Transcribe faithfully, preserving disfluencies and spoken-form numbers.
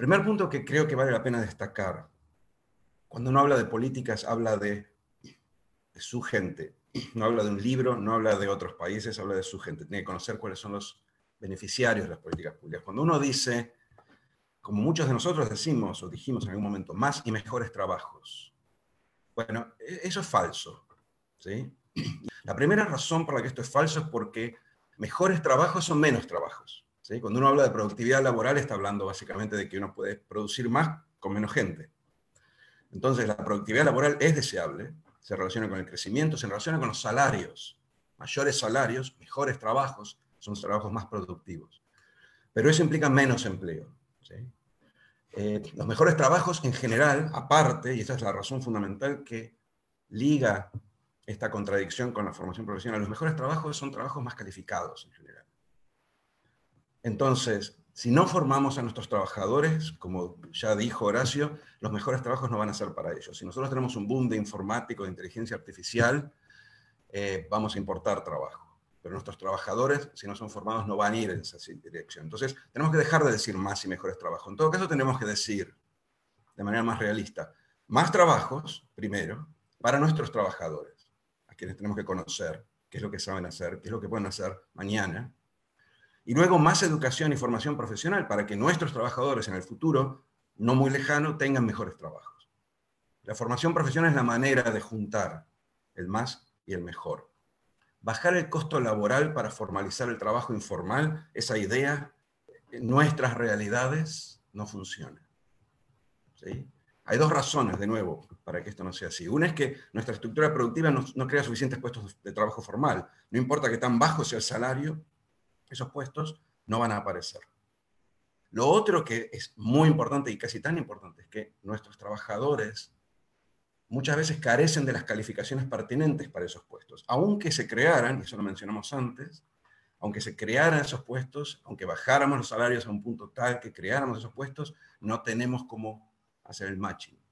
primer punto que creo que vale la pena destacar, cuando uno habla de políticas, habla de, de su gente. No habla de un libro, no habla de otros países, habla de su gente. Tiene que conocer cuáles son los beneficiarios de las políticas públicas. Cuando uno dice, como muchos de nosotros decimos o dijimos en algún momento, más y mejores trabajos. Bueno, eso es falso, ¿sí? La primera razón por la que esto es falso es porque mejores trabajos son menos trabajos, ¿sí? Cuando uno habla de productividad laboral está hablando básicamente de que uno puede producir más con menos gente. Entonces la productividad laboral es deseable, se relaciona con el crecimiento, se relaciona con los salarios. Mayores salarios, mejores trabajos, son trabajos más productivos. Pero eso implica menos empleo, ¿sí? Eh, los mejores trabajos en general, aparte, y esa es la razón fundamental que liga esta contradicción con la formación profesional, los mejores trabajos son trabajos más calificados en general. Entonces, si no formamos a nuestros trabajadores, como ya dijo Horacio, los mejores trabajos no van a ser para ellos. Si nosotros tenemos un boom de informático, de inteligencia artificial, eh, vamos a importar trabajo. Pero nuestros trabajadores, si no son formados, no van a ir en esa dirección. Entonces, tenemos que dejar de decir más y mejores trabajos. En todo caso, tenemos que decir, de manera más realista, más trabajos, primero, para nuestros trabajadores, a quienes tenemos que conocer, qué es lo que saben hacer, qué es lo que pueden hacer mañana, y luego más educación y formación profesional para que nuestros trabajadores en el futuro, no muy lejano, tengan mejores trabajos. La formación profesional es la manera de juntar el más y el mejor. Bajar el costo laboral para formalizar el trabajo informal, esa idea, en nuestras realidades no funciona, ¿sí? Hay dos razones, de nuevo, para que esto no sea así. Una es que nuestra estructura productiva no, no crea suficientes puestos de trabajo formal. No importa que tan bajo sea el salario, esos puestos no van a aparecer. Lo otro que es muy importante y casi tan importante es que nuestros trabajadores muchas veces carecen de las calificaciones pertinentes para esos puestos. Aunque se crearan, y eso lo mencionamos antes, aunque se crearan esos puestos, aunque bajáramos los salarios a un punto tal que creáramos esos puestos, no tenemos cómo hacer el matching.